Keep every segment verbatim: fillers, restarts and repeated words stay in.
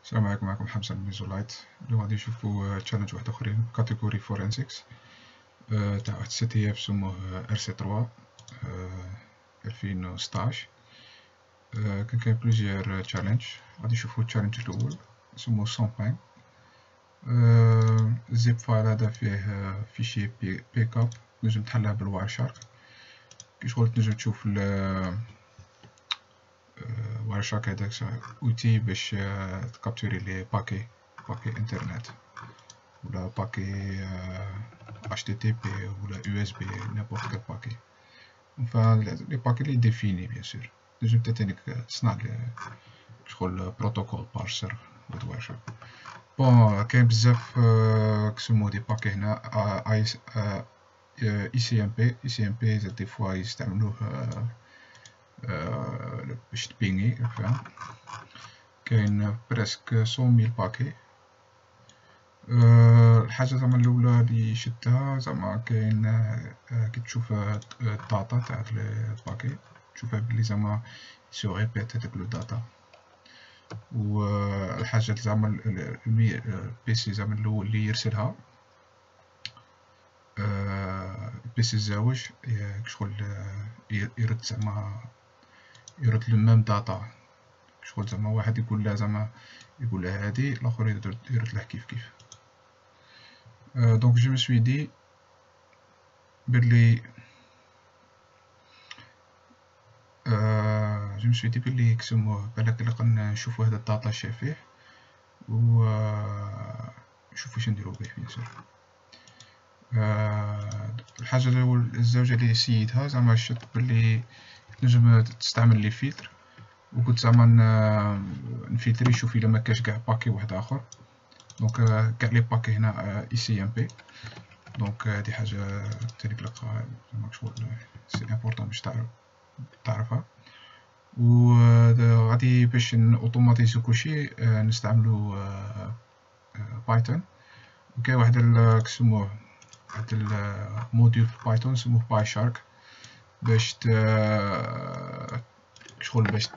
السلام عليكم. معكم حمزة من ميزولايت. اليوم غادي نشوفو تشالنج واحد اخرين كاتيجوري فورنسيكس تاع واحد سي تي اف سموه ار سي ثلاثة ألفين وستاش. كان كاين بليزيور تشالنج. غادي نشوفو التشالنج الاول سموه سامبين. الزيب فايل هذا فيه فيشي بيك اب تنجم تحلها بالواير شارك. كي شغل تنجم تشوف واير شارك هذاك اوتي باش تكابتوري لي باكي باكي انترنت ولا باكي اتش تي تي بي ولا يو اس بي نابورت كال باكي. enfin لي باكي لي ديفيني بيان سور تنجم تانيك تصنع شغل بروتوكول بارسر واير شارك. بون كاين بزاف كسمو دي باكي هنا اي اي سي ام بي اي سي ام بي دي فوا يستعملوه باش تبيني. فاهم كاين بريسك مية ميل باكي. الحاجة زعما الأولى لي شدها زعما كاين كي تشوف الداتا تاع لي باكي تشوفها بلي زعما سو ريبيت هداك لو داتا. و الحاجة زعما البيسي زعما الأول لي يرسلها البيسي الزاوج شغل يرد زعما يرد لو ميم داتا. شغل زعما واحد يقول له زعما يقول له هادي الآخر يرد له كيف كيف. دونك جو مي سوي دي بلي جو مي سوي دي بلي كسموه بالك لقا نشوفو هذا الداتا شافيه و نشوفو واش نديرو بيه بيان سور. الحاجة الزوجة لي سيدها زعما شفت بلي تنجم تستعمل لي فيلتر وكنت زعما نفلتري نشوف الا مكاش قاع باكي واحد اخر. دونك قاع لي باكي هنا اي سي ام بي. دونك هادي حاجة تانيك لقا زعما شغل سي امبورطون باش تعرف تعرفها. و غادي باش اوتوماتيزو كلشي نستعملو بايثون. وكاين واحد كسموه واحد الموديول في بايثون سموه باي شارك باش ت شغل باش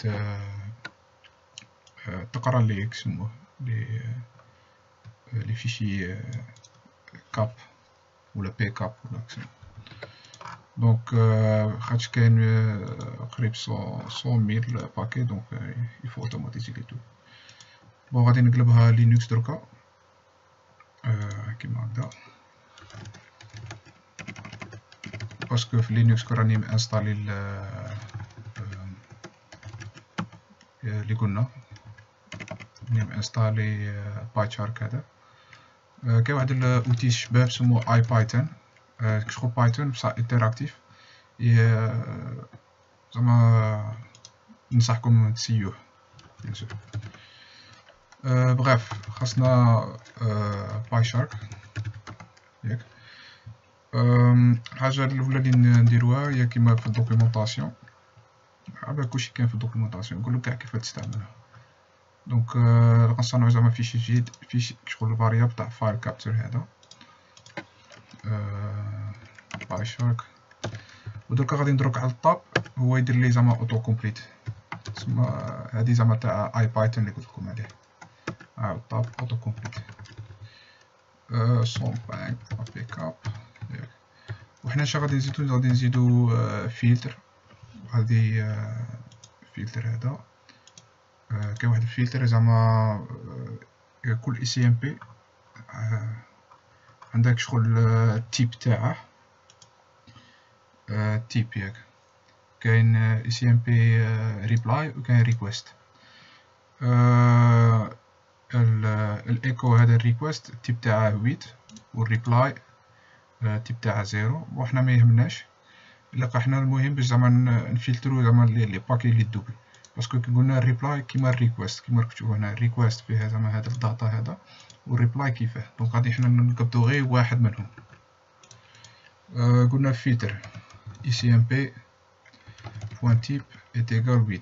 تقرا لي كسموه لي لي فيشي كاب ولا بي كاب ولا كسموه. دونك خاطش كاين قريب مية ميل باكي دونك يفو اوتوماتيزي لي تو. بون غادي نقلبها لينكس دركا كيما هكدا باسكو في لينكس كراني مانستالي لي قلنا راني مانستالي باي شارك. هذا كاين واحد الاوتي شباب سموه اي بايثون. كشغل بايثون بصح انتراكتيف زعما ننصحكم تسيوه بيان سور. بغاف خاصنا باي شارك ياك. الحاجة الأولى لي نديروها هي كيما في الدوكيومونطاسيون. على كلشي كاين في الدوكيومونطاسيون نقولو قاع كيفاش تستعملها. دونك غنصنعو زعما فيشي جديد فيشي شغل الفاريابل تاع فايل كابتشر هذا باي شارك. ودركا غادي ندرك على الطاب هو يدير لي زعما اوتو كومبليت. تسمى هادي زعما تاع اي بايثون اللي قلتلكم عليه. ها الطاب اوتو كومبليت سون بانك بيك اب. وحنا اش غادي نزيدو غادي نزيدو فلتر. هادي فلتر هذا كاين واحد الفلتر زعما كل اي سي ام بي عندك شغل التيب تاعه تيب ياك. كاين اي سي ام بي ريبلاي وكاين ريكويست. الايكو هذا الريكويست التيب تاعه ثمانية والريبلاي التيب تاعه زيرو. وحنا ما يهمناش لقا حنا المهم باش زعما نفلترو زعما لي باكي لي دوبل. باسكو كي قلنا الريبلاي كيما الريكويست كيما راك تشوفو هنا الريكويست فيها زعما هذا الداتا هذا والريبلاي كيفاه. دونك غادي حنا نقبضو غير واحد منهم. أه قلنا فلتر اي سي ام بي بوان تيب est égal ثمانية.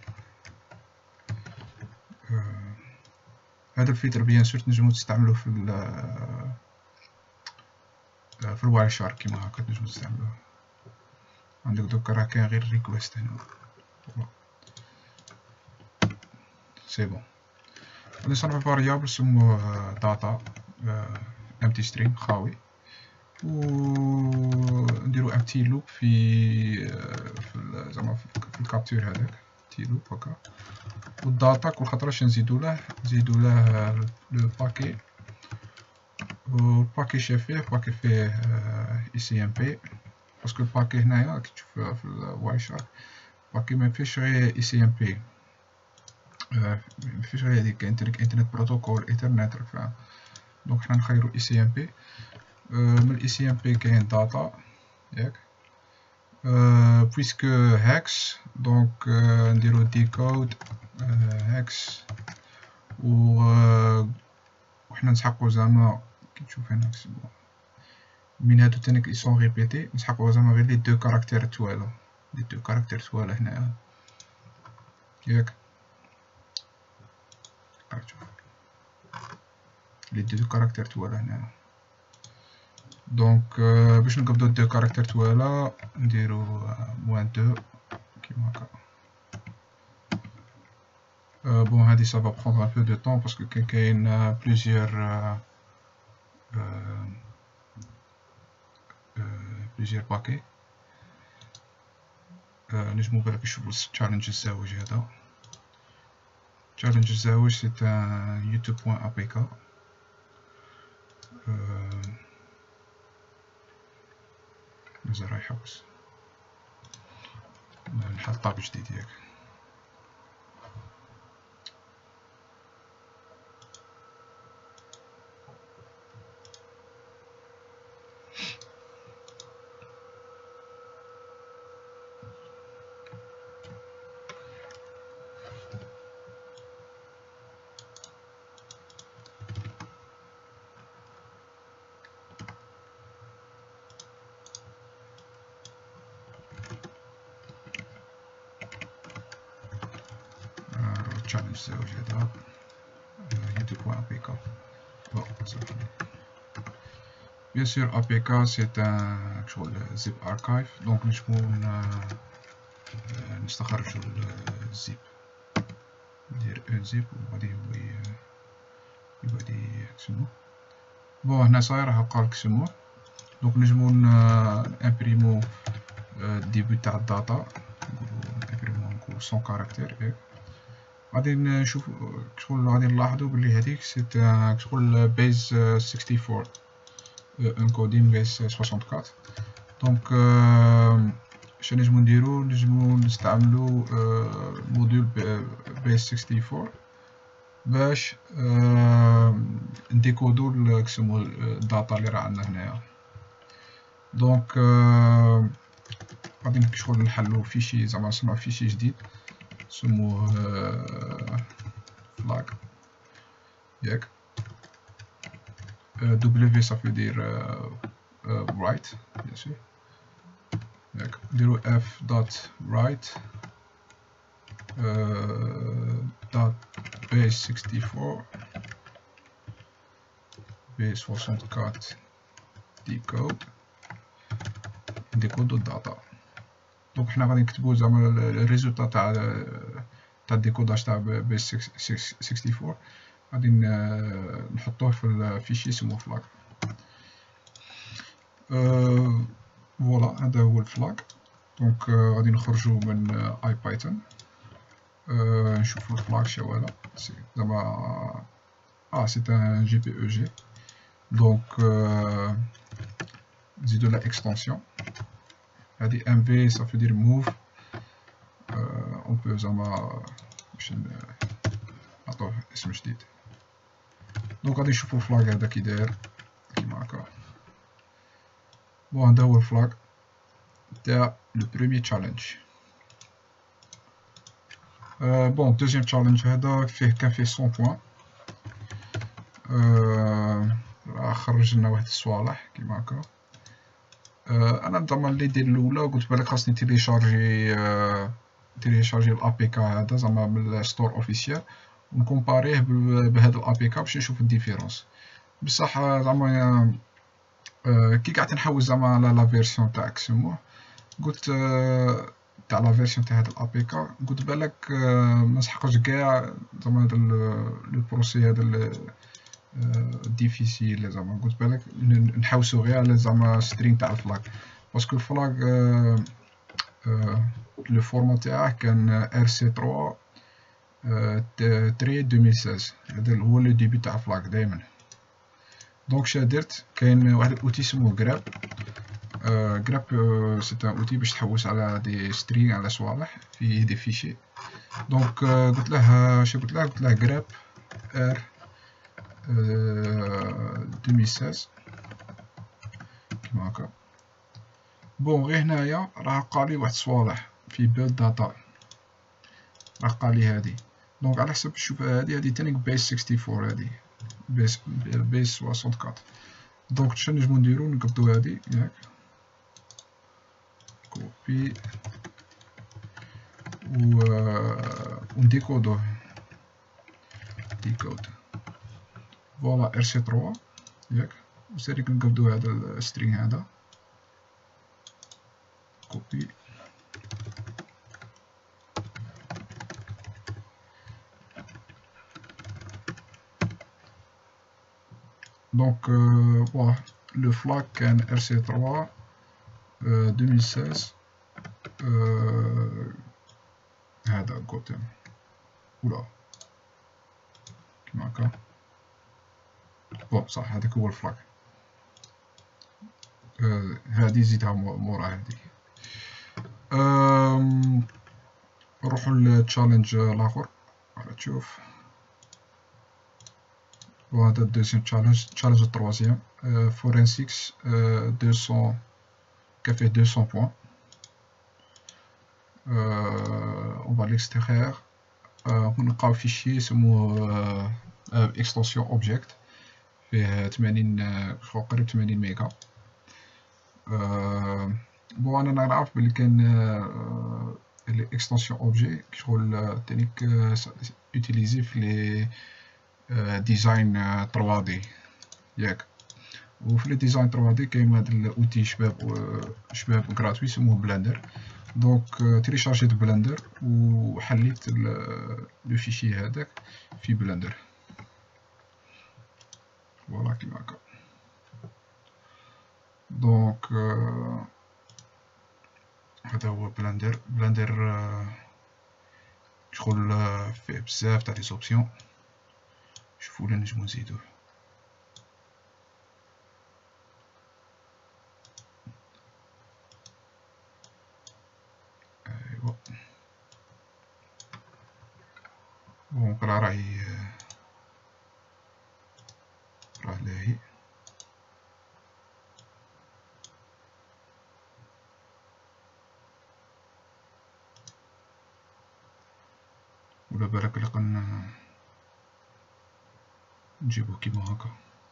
أه هذا الفلتر بيان سور تنجمو تستعملوه في ال في الواير شارك كيما هاكا تنجمو تستعملوه. عندك دوكا راه كاين غير ريكويست هنا سي بون. غادي نصنعو فاريابل نسموه داتا امتي سترينغ خاوي، و نديرو امتي لوب في في زعما في الكابتور هذاك امتي لوب هكا. والداتا كل خطره اش نزيدو له نزيدو له لو باكي، والباكي شاف فيه باكي فيه اي سي ام بي، باسكو الباكي هنايا كي تشوف في الواي شارك باكي ما فيش غير اي سي ام بي، مفيش غير هذيك انترنت بروتوكول ايثرنت راك فاهم. دونك حنا نخيرو اي سي ام بي، من الاي سي ام بي كاين داتا ياك، بويسكو هاكس دونك نديرو ديكود هاكس، و وحنا نسحقو زعما كي تشوف هنا من هادو تاني كي سون ريبيتي نسحقو زعما غير لي دو كاركتير توالا، لي دو كاركتير توالا هنايا ياك، شوف لي دو كاركتير توالا هنايا. دونك باش نقبضو دو كاركتير توالا نديرو موان دو كيما هكا. بون هادي سا فا بخوندغ ان بو دو طون باسكو كاين بليزيور بليزيور باكي. نجمو بالك نشوفو تشالنج الزاوج هذا. تشالنج الزاوج سي ان يوتيوب بوان ا بي كا، مازال راح يحوس نحط طاب جديد ياك. تشالنج زاوج هذا يوتيوب بوان ا بي كا. بون صافي بيان سور ا بي كا سي ان شغل زيب اركايف، دونك نجمو نستخرجو الزيب، ندير ان زيب وغادي هو يقعد يسموه. بون هنا صاير هاقالك سموه، دونك نجمو نامبريمو الديبي تاع الداتا، نقولو امبريمو نقولو سون كاركتير ياك. غادي نشوف شغل غادي نلاحظو بلي هاديك سي شغل بيز ستة وستين انكودين بيز أربعة وستين. دونك اش نجمو نديرو نجمو نستعملو موديول بيز ستة وستين باش نديكودو كسمو الداتا اللي راه عندنا هنايا. دونك غادي شغل نحلو فيشي زعما نصنعو فيشي جديد نسموه فلاغ ياك. دبليو صافي يدير رايت بيان سور ياك، نديرو اف دوت رايت دوت بيز ستة وستين بيز أربعة وستين ديكود نديكودو الداتا. دونك حنا غادي نكتبو زعما الريزولتا تاع تاع الديكوداج تاع بيز ستة وستين غادي نحطوه في الفيشي سموه فلاغ. فوالا هذا هو الفلاغ. دونك غادي نخرجو من اي بايثون نشوفو الفلاغ شوالا زعما اه سي ان جي بي او جي. دونك نزيدو لا اكستنسيون هادي ام في صافي دير موف اون بو زعما باش نعطوه اسم جديد. دونك غادي نشوفو الفلاغ هذا كي داير كيما هكا. بون هذا هو الفلاغ تاع لو بروميي تشالنج. بون دوزيام تشالنج هذا فيه كان فيه مية بوان، خرج لنا واحد الصوالح كيما هكا. انا زعما اللي دير الاولى قلت بالك خاصني تيليشارجي تيليشارجي الا بي كا هذا زعما من الستور اوفيسيال ونكومباريه بهذا الا بي كا باش نشوف الديفيرونس. بصح زعما كي قعدت نحوس زعما على لا فيرسيون تاع كسموه قلت تاع لا فيرسيون تاع هاد الابيكا قلت بالك ما نسحقش كاع زعما هاد لو بروسي هذا ديفيسيل زعما قلت بالك نحوسو غير على زعما سترينغ تاع الفلاغ باسكو الفلاغ لو فورما تاعه كان ار سي ثلاثة تري ألفين وستة عشر هذا هو لو ديبي تاع الفلاغ دايما. دونك شا درت كاين واحد الاوتي سموه غراب. غراب سي ان اوتي باش تحوس على دي سترينغ على صوالح في دي فيشي. دونك قلت له شا قلت له قلت له غراب ار ألفين وستة عشر كيما هكا. بون غير هنايا راه قالي واحد الصوالح في بيلد داتا راه قالي هادي. دونك على حسب شوف هادي هادي تاني بيس أربعة وستين هادي بيس بيس أربعة وستين. دونك شنو نجمو نديرو نقبضو هادي ياك كوبي و ونديكودوه ديكود فوالا ار سي ثلاثة ياك وسيريك نقبضو هذا السترينغ هذا كوبي دونك فوالا لو فلاغ كان ار سي ثلاثة ألفين وستة عشر هذا غوتم ولا كيما هكا. بون صح هذاك هو الفلاغ. هادي زيدها مورا هادي. نروحو للتشالنج الاخر على تشوف. وهذا الدوزيام تشالنج تشالنج التروازيام فورنسيكس مئتين كافيه مئتين بوان. on va l'extraire. نلقاو فيشي سموه اكستنسيون اوبجيكت فيه ثمانين قريب ثمانين ميغا. بون انا نعرف بلي كاين الاكستنسيون اوبجي شغل تانيك يوتيليزي في لي ديزاين ثري دي ياك. وفي لي ديزاين ثري دي كاين هاد الاوتي شباب شباب غراتوي سموه بلندر. دونك تيليشارجيت بلندر وحليت لو فيشي هذاك في بلندر فوالا كيما هكا. دونك هذا هو بلندر. بلندر شغل فيه بزاف تاع لي زوبسيون. شوفو ولا نجمو نزيدوه. ايوا دونك راه راهي راه لاهي. ولا بالك لقنا نجيبو كيما هكا.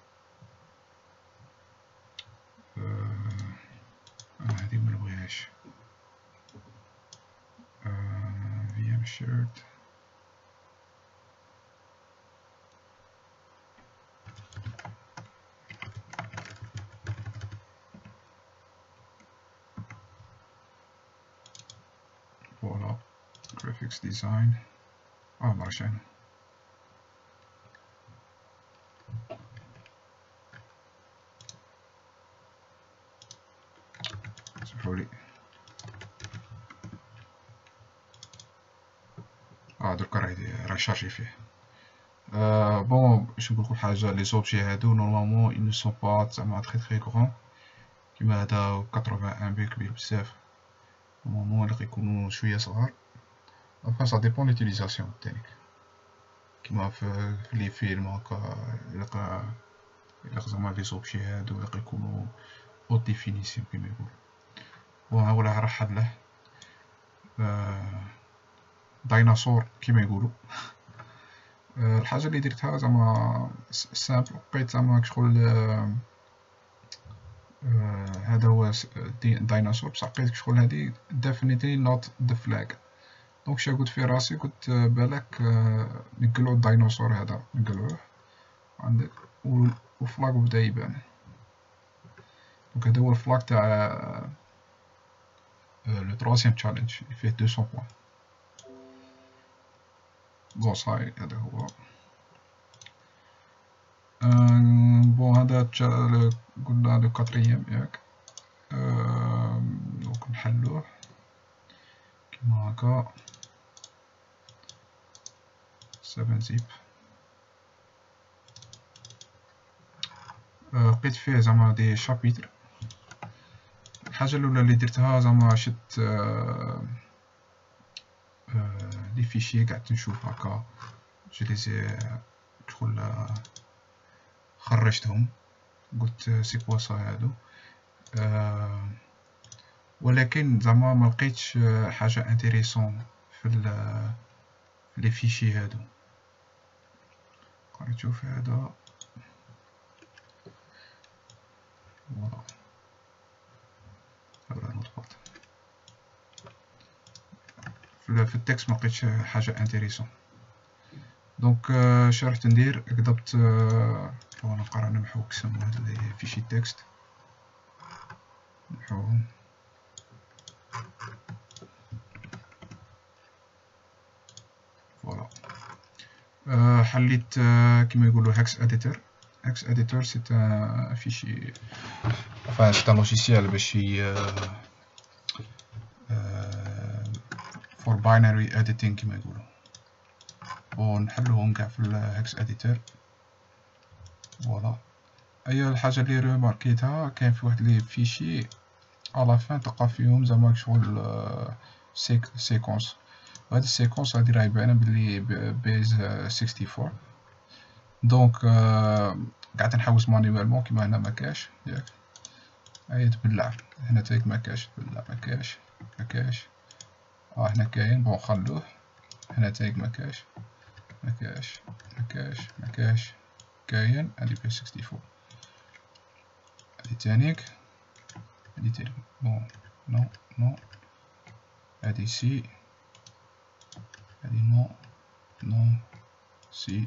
هادي منبغيهاش. في ام شيرت فوالا graphics design. اه مرشان سمحولي. اه دركا راه راه شارجي فيه. Euh, bon, باش نقولكم حاجة لي زوبجي هادو نورمالمون ils ne sont pas زعما très très grands كيما هذا ثمانين بي كبير بزاف. نورمالمون اللي غيكونوا شوية صغار. enfin ça dépend l'utilisation تاعك كيما في لي فيلم هكا يلقى يلقى زعما لي زوبجي هادو يلقى يكونوا haute définition كيما يقولوا. بون ها هو راه حد له ديناصور كيما يقولوا. الحاجه اللي درتها زعما سامبل بقيت زعما شغل هذا هو ديناصور بصح لقيت شغل هادي definitely not the flag. دونك شا قلت في راسي قلت بالك نقلعو الديناصور هذا نقلعوه عندك والفلاغ بدا يبان. دونك هذا هو الفلاغ تاع لو تروازيام تشالنج فيه دومية بوان. بون صاي هذا هو. بون هذا قلنا لو كاتريام ياك. دونك نحلوه كيما هكا سبعة زيب. لقيت فيه زعما دي شابيتر. الحاجة الأولى اللي درتها زعما شت لي فيشي قعدت نشوف هكا جو ليزي شغل خرجتهم قلت سي كوا صا هادو. أه ولكن زعما ما لقيتش حاجة انتريسون في في لي فيشي هادو. قاعد نشوف هذا فوالا هذا نوتباد في التكست ما لقيتش حاجة انتريسون. دونك اش رحت ندير كتبت وانا نقرا نمحو كسم هاد لي فيشي تكست نمحوهم. فوالا أه حليت كيما يقولوا هاكس اديتور. هاكس اديتور سي ان فيشي enfin c'est un logiciel باش ي for binary editing كيما يقولوا. ونحلوهم كاع في الهاكس اديتور. فوالا اي الحاجه اللي ريماركيتها كاين في واحد لي فيشي على فين تلقى فيهم زعما شغل سيك سيكونس. هاد السيكونس هادي راهي باينه بلي بيز أربعة وستين. دونك قعدت نحوس مانيوالمون كيما هنا مكاش ياك. هيا تبلع هنا تايك مكاش تبلع مكاش مكاش اه هنا كاين بون خلوه. هنا تايك مكاش مكاش مكاش مكاش كاين. هادي بيز أربعة وستين. هادي تانيك هادي تانيك بون نو نو. هادي سي هادي نو نو سي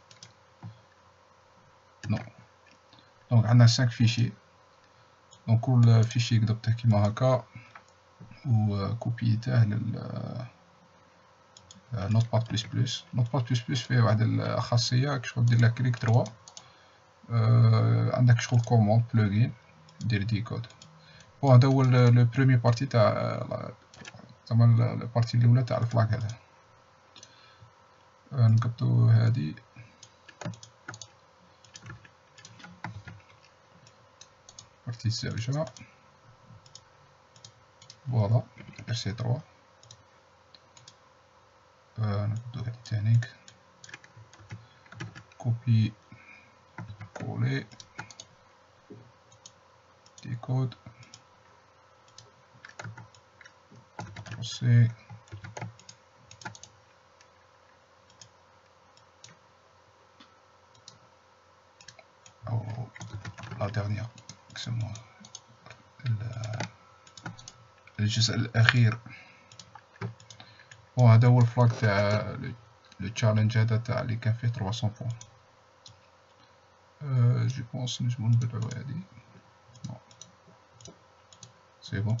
نو. دونك عندنا خمسة فيشي. دونك كل فيشي كتبته كيما هكا و كوبيته لل نوتباد بلس بلس. نوتباد بلس بلس فيه واحد الخاصية شغل دير لها كليك تروا أه عندك شغل كوموند بلوغين دير ديكود. بون هذا هو لو بروميي بارتي تاع زعما البارتي الأولى تاع الفلاك هذا. أه نقطو هادي بارتي الزاوجة. فوالا ار سي تروا. أه نقطو هادي تانيك كوبي كولي ديكود بوسي أو لا ديرنيير نسموها الجزء الأخير. وهذا هو الفلاك تاع لو تشالنج هذا تاع اللي كان فيه ثلاثمية بوان. أه جو بونس نجمو نبلعو هادي سي بون.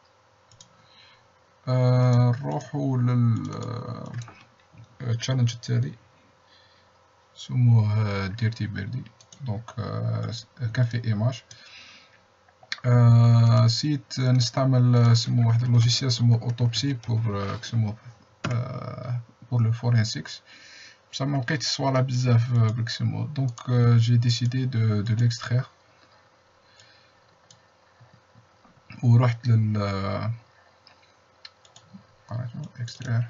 أه نروحو لل التشالنج التالي سموه ديرتي بيردي. دونك أه كان فيه ايماج. أه سيت نستعمل سمو واحد اللوجيسيال سمو اوتوبسي بور كسمو أه بور لو فورنسيكس. بصح ملقيتش صوالح بزاف بالكسمو. دونك جي ديسيدي دو دو ليكسترير و رحت لل اكسترير.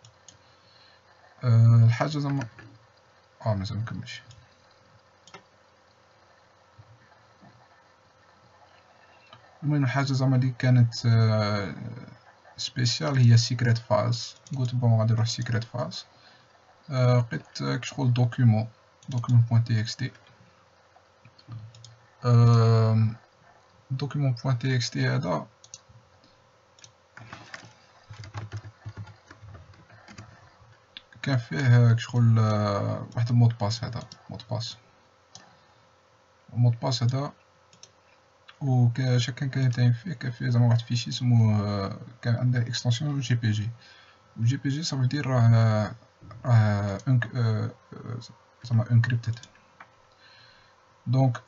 أه الحاجة زعما اه مازال مكملش. المهم الحاجة زعما لي كانت سبيسيال هي سيكريت فايلز. قلت بون غادي نروح سيكريت فايلز. لقيت كشغل دوكيومون دوكيومون بوان تي اكس تي. دوكيومون بوان تي اكس تي هذا كان فيه كشغل واحد المود باس. هذا مود باس المود باس هذا وكاش كان كاين تاني فيه كان فيه زعما واحد الفيشي سموه كان عنده اكستنسيون جي بي جي، و جي بي جي صافي دير راه راه زعما انكريبتد. دونك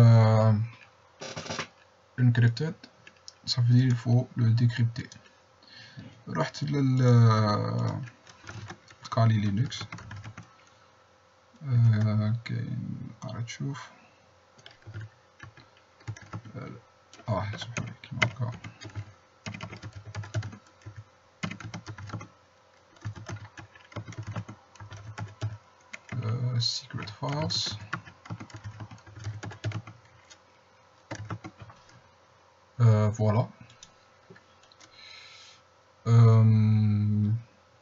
انكريبتد صافي دير الفو لو ديكريبتي. رحت لل كالي لينكس، كاين قاعد تشوف اه سبحان كيما هكا secret files. Euh, voilà. Euh,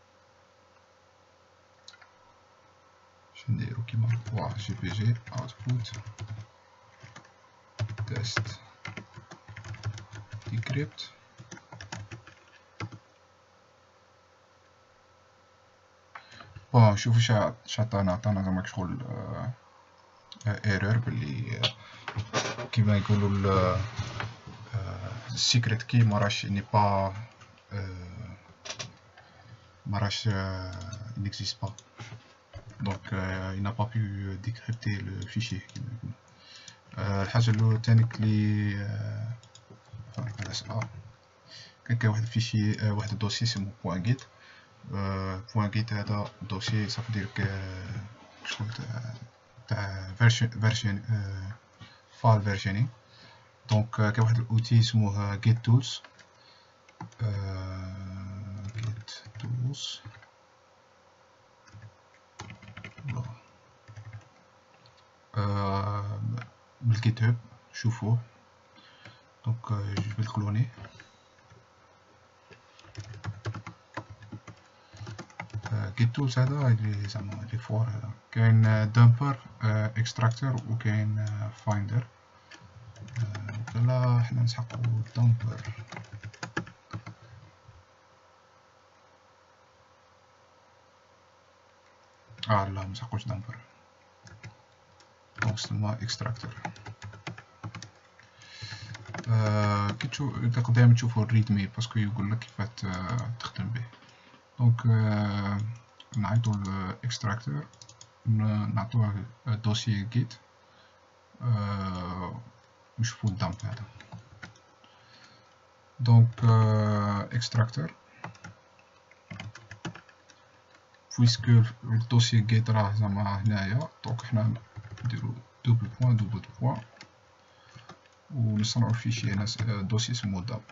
جنديرو كيما هكا جي بي جي output test decrypt. بون شوفو شعطانا عطانا زعما شغل ايرور بلي كيما يقولو السيكريت كي مراش ني با مراش n'existe pas. Donc euh, il n'a pas pu décrypter le fichier. euh, الحاجة اللي تانيك لي على سؤال كان كاين واحد الفيشي واحد الدوسي اسمه بوان جيت. بوان جيت هذا دوسي صافي دير شغل تاع تاع فيرجن فيرجن فايل فيرجنينغ. دونك كاين واحد الاوتي اسمه جيت تولز. جيت تولز بالجيت هاب شوفوه. دونك جو في الكلوني. جيت تولز هذا اللي زعما اللي فور هذا كاين دامبر اكستراكتور وكاين فايندر. لا حنا نسحقو دامبر. اه لا منسحقوش دامبر، دونك سما اكستراكتور. آه كي تشوف دائما تشوفو الريدمي باسكو يقولك كيفاه تخدم به. دونك آه نعيطو الاكستراكتور نعطوه دوسي جيت آه نشوفو الدامب هذا. دونك اكستراكتور بويسكو الدوسي جيت راه زعما هنايا، دونك حنا نديرو دوبل بوان دوبل بوان ونصنعو فيشي هنا دوسي اسمو دامب.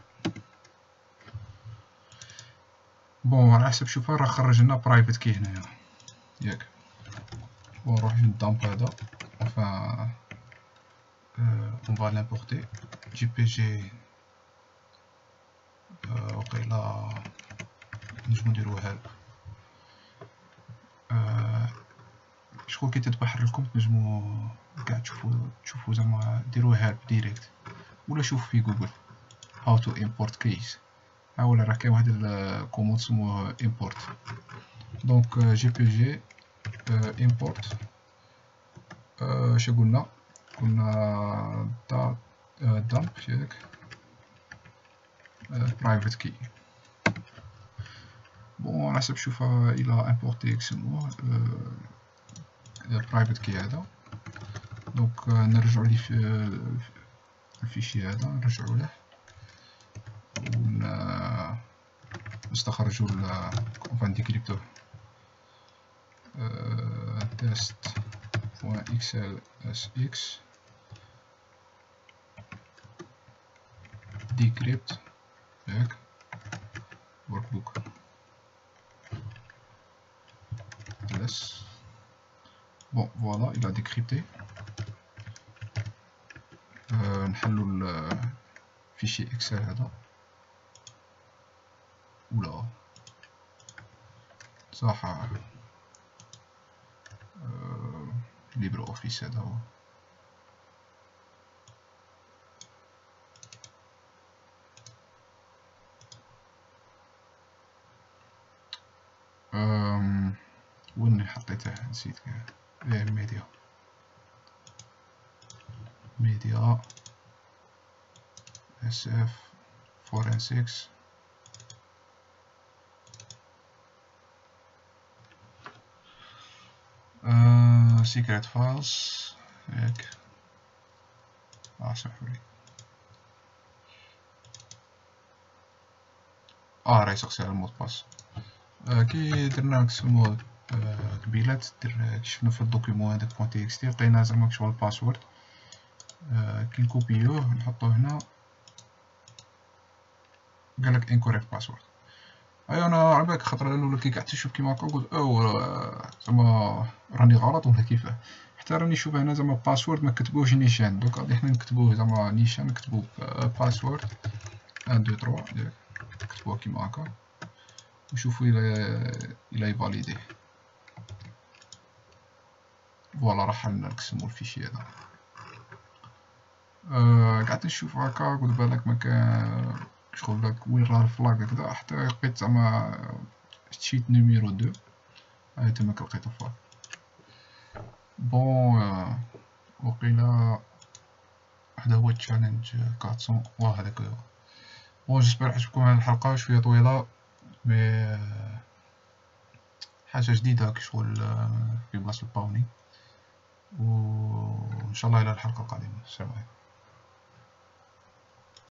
بون على حسب شوفها راه خرج لنا برايفت كي هنايا ياك. ونروح للدامب هذا enfin on va l'importer جي بي جي. وقيلا نجمو نديرو هلب شغل كي تتبحر لكم تنجمو قاع تشوفو تشوفو زعما ديرو هلب ديريكت، ولا شوف في جوجل how to import keys. ها ولا راه كاين واحد الكوموند سموه import. دونك جي بي جي import اش قلنا قلنا دا دامب ياك برايفت كي. بون على حسب شوفها الى امبورتي يسموه برايفت كي هذا. دونك نرجعو ليه في الفيشي هذا نرجعو له ونستخرجو enfin ديكريبتوه test point xlsx decrypt ياك workbook ls. بون فوالا il a décrypté. نحلو الفيشي اكسل هذا ولا صح ليبر اوفيس هذا هو. وين حطيته نسيت ايه ميديا ميديا اس اف forensics uh, secret files هيك اه سامحولي اه راهي سقسي على المود باس. آه كي درنا نقسمو آه قبيلات دير كي شفنا في الدوكيمون هداك بوان تي اكس تي لقينا زعما شغل الباسورد. آه كي نكوبيوه نحطوه هنا قالك انكوريكت باسورد. ايوا انا على بالك خاطر الاولى كي قعدت نشوف كيما هكا قلت او زعما راني غلط ولا كيفاه، حتى راني نشوف هنا زعما باسورد ما كتبوهش نيشان، دوك غادي حنا نكتبوه زعما نيشان نكتبو باسورد واحد اثنين ثلاثة نكتبوه كيما هكا ونشوفو الى الى يفاليدي. فوالا راح نقسمو الفيشي هذا. أه قعدت نشوف هكا قلت بالك مكان شغل داك وين راه الفلاك هكذا، حتى لقيت زعما شيت نيميرو دو هاي تماك لقيت الفلاك. بون أه وقيلا هذا هو تشالنج أربعمية واه هذاك هو. بون جيسبر عجبكم هاد الحلقة شوية طويلة مي حاجة جديدة كي شغل في بلاصة الباوني، و ان شاء الله الى الحلقة القادمة. السلام عليكم.